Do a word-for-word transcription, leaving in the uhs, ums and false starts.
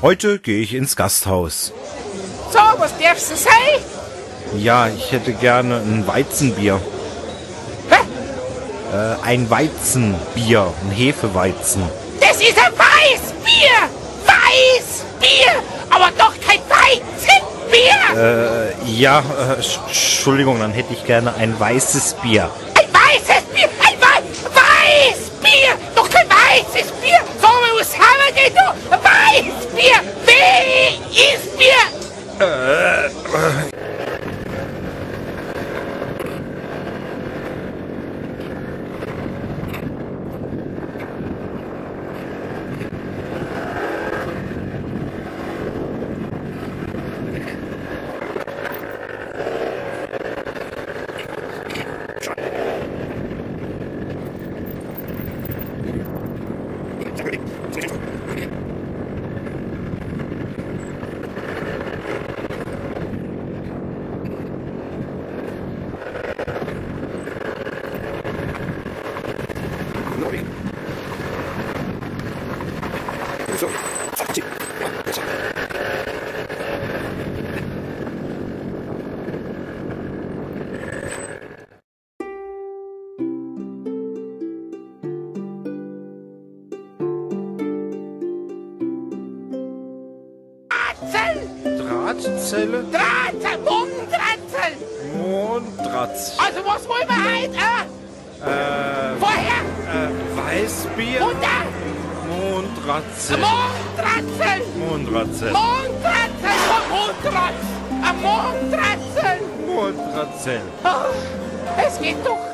Heute gehe ich ins Gasthaus. So, was darf's denn sein? Ja, ich hätte gerne ein Weizenbier. Hä? Äh, ein Weizenbier, ein Hefeweizen. Das ist ein Weißbier! Weißbier! Aber doch kein Weizenbier! Äh, ja, äh, Entschuldigung, dann hätte ich gerne ein weißes Bier. Ein weißes Bier! Ein Wei Weißbier! Doch kein weißes Bier! So, was haben wir denn da? Ein Weißbier! Weißbier! Äh, äh. Drahtzelle? Drahtzel! Mondratzel! Mondratz. Also was wollen wir heute? Äh? Äh, Vorher? äh, Weißbier? Und dann? Mondratzel. Mondratzel! Mondratzel. Mondratzel! Mondratzel! Ein Mondratzel! Mondratzel. Oh, es geht doch